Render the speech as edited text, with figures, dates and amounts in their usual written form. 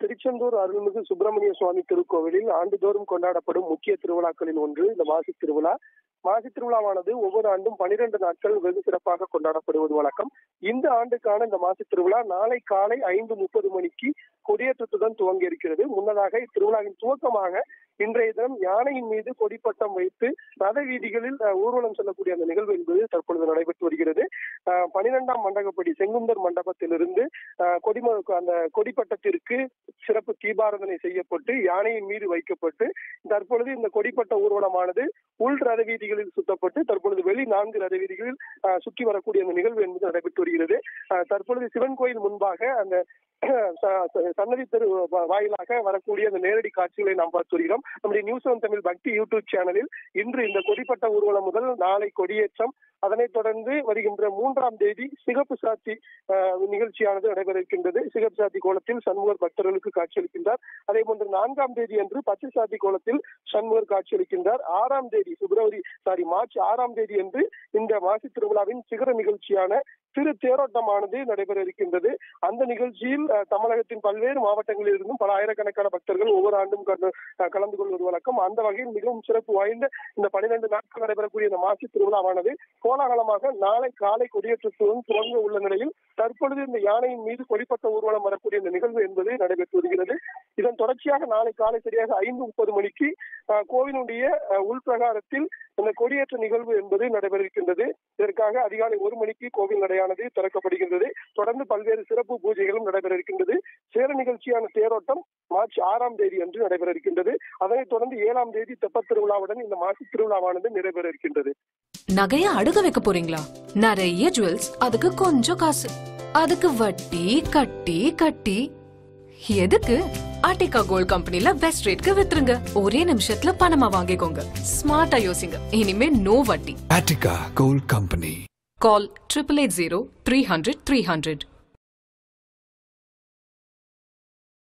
திருச்செந்தூர் அருள்மிகு சுப்பிரமணிய சுவாமி திருக்கோவிலில் ஆண்டுதோறும் கொண்டாடப்படும் முக்கிய திருவிழாக்களில் ஒன்று இந்த மாசி திருவிழா. மாசி திருவிழாவானது ஒவ்வொரு ஆண்டும் 12 நாட்கள் வெகு சிறப்பாக கொண்டாடப்படுவது வழக்கம். இந்த ஆண்டுக்கான இந்த மாசி திருவிழா நாளை காலை 5:30 மணிக்கு கொடியேற்றத்துடன் துவங்கி இருக்கிறது. முன்னதாக இத்திருவிழாவின் துவக்கமாக இன்றைய தினம் யானையின் மீது கொடிப்பட்டம் வைத்து ரத வீதிகளில் ஊர்வலம் செல்லக்கூடிய அந்த நிகழ்வு என்பது தற்பொழுது நடைபெற்று வருகிறது. 12ஆம் மண்டகப்படி செங்குந்தர் மண்டபத்திலிருந்து அந்த கொடிப்பட்டத்திற்கு சிறப்பு தீபாராதனை செய்யப்பட்டு யானையின் மீது வைக்கப்பட்டு தற்பொழுது இந்த கொடிப்பட்ட ஊர்வலமானது உள் ரத வீதிகளில் சுத்தப்பட்டு தற்பொழுது வெளி 4 ரத வீதிகளில் சுற்றி வரக்கூடிய அந்த நிகழ்வு என்பது நடைபெற்று வருகிறது. தற்பொழுது சிவன் கோயில் முன்பாக அந்த சன்னதி தெரு வாயிலாக வரக்கூடிய அந்த நேரடி காட்சிகளை நாம் பார்த்து வருகிறோம். நம்முடைய நியூஸ் ஆன் தமிழ் பக்தி யூடியூப் சேனலில் இன்று இந்த கொடிப்பட்ட ஊர்வலம் முதல் நாளை கொடியேற்றம், அதனைத் தொடர்ந்து வருகின்ற 3ஆம் தேதி சிகப்பு சாத்தி நிகழ்ச்சியானது நடைபெற இருக்கின்றது. சிகப்பு சாத்தி கோலத்தில் சண்முகர் பக்தர்களுக்கு காட்சியளிக்கின்றார். அதே போன்று 4ஆம் தேதி அன்று பச்சை சாத்தி கோலத்தில் சண்முகர் காட்சியளிக்கின்றார். 6ஆம் தேதி மார்ச் 6ஆம் தேதி அன்று இந்த மாசி திருவிழாவின் சிகர நிகழ்ச்சியான திரு தேரோட்டமானது நடைபெற இருக்கின்றது. அந்த நிகழ்ச்சியில் தமிழகத்தின் பல்வேறு மாவட்டங்களில் இருந்தும் பல ஆயிரக்கணக்கான பக்தர்கள் ஒவ்வொரு ஆண்டும் கலந்து கொள்வது வழக்கம். அந்த வகையில் மிகவும் சிறப்பு வாய்ந்த இந்த 12 நாட்கள் நடைபெறக்கூடிய இந்த மாசி திருவிழாவானது கோலாகலமாக நாளை காலை கொடியேற்றத்துடன் துவங்க உள்ள நிலையில் தற்பொழுது இந்த யானையின் மீது கொடிப்பட்ட ஊர்வலம் வரக்கூடிய இந்த நிகழ்வு என்பது நடைபெற்று வருகிறது. இதன் தொடர்ச்சியாக நாளை காலை சரியாக 5:30 மணிக்கு கோவிலுடைய உள்பிரகாரத்தில் இந்த கொடியேற்ற நிகழ்வு என்பது நடைபெற இருக்கின்றது. இதற்காக அதிகாலை 1 மணிக்கு கோவில் நடையானது திறக்கப்படுகின்றது. தொடர்ந்து பல்வேறு சிறப்பு பூஜைகளும் நடைபெற இருக்கின்றது. சேர நிகழ்ச்சியான தேரோட்டம் மார்ச் 6ஆம் தேதி அன்று நடைபெற இருக்கின்றது. அதனைத் தொடர்ந்து 7ஆம் தேதி தெப்பத் திருவிழாவுடன் இந்த மாசி திருவிழாவானது நிறைவேற இருக்கின்றது. நகைய அடுக்க வைக்க போறீங்களா? நிறைய ஜுவல்ஸ், அதுக்கு கொஞ்சம் காசு, அதுக்கு வட்டி கட்டி கட்டி எதுக்கு? ஆர்டிகா கோல்ட் கம்பெனில பெஸ்ட் ரேட்க்கு வித்துருங்க. ஒரே நிமிஷத்துல பணமா வாங்கிக்கோங்க. ஸ்மார்ட்டா யோசிங்க. இனிமே நோ வட்டி. Artika gold company. கால் 8880 300 300.